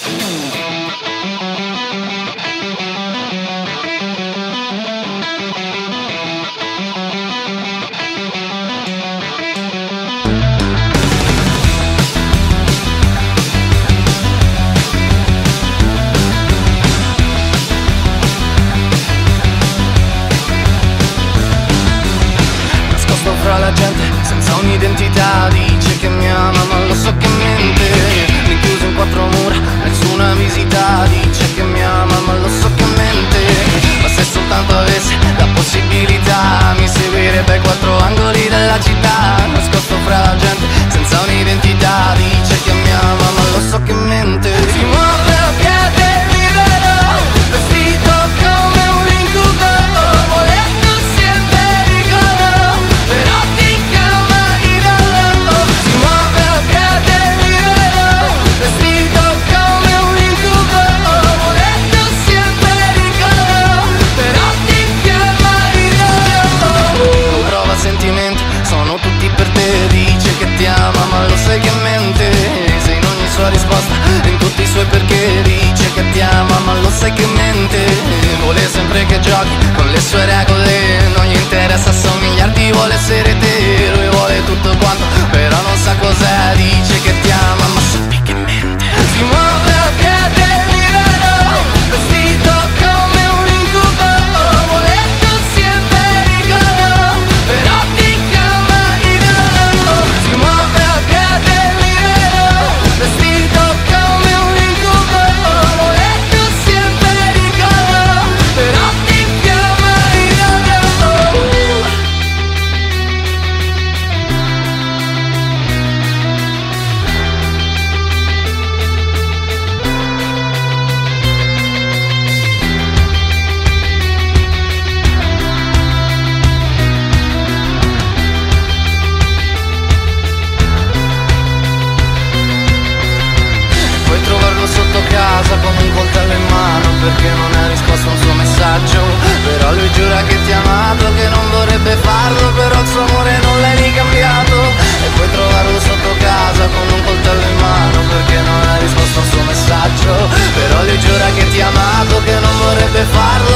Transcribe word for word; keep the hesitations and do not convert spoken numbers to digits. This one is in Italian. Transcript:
Fra la gente senza un'identità, dice che mi ama ma lo so che mente. Rinchiuso in quattro mura, nessuna visita, dice che mi ama ma lo so che mente. Ma se soltanto avessi la possibilità mi seguirebbe ai quattro angoli della città. Nascosto fra la gente senza un'identità, dice che mi ama ma lo so che mente. Si muove a piede libero, vestito come un incubo, volendo sempre ricordo, però ti chiama idolo. Si muove a piede libero, vestito come un incubo, volendo sempre ricordo, però ti chiama idolo. Non prova sentimenti, sono tutti per te, dice che ti ama ma lo sai che mente. Sei in ogni sua risposta, in tutti i suoi perché, dice che ti ama ma lo sai che mente. Vuole sempre che giochi con le sue regole, non gli interessa assomigliarti, vuole essere te. Lui vuole tutto quanto, però non sa cos'è, dice che ti ama ma sappi che mente. Si muove a piede libero, vestito come un incubo, volendo sempre ricordo, però ti chiama idolo. Si muove a piede libero, vestito come un incubo, volendo sempre ricordo, però ti chiama idolo. Puoi trovarlo sotto casa con un coltello in mano perché non hai risposto a un suo messaggio. Però lui giura che ti ha amato, che non vorrebbe farlo, però il suo amore non l'hai ricambiato. E puoi trovarlo sotto casa con un coltello in mano perché non hai risposto a un suo messaggio. Però lui giura che ti ha amato, che non vorrebbe farlo,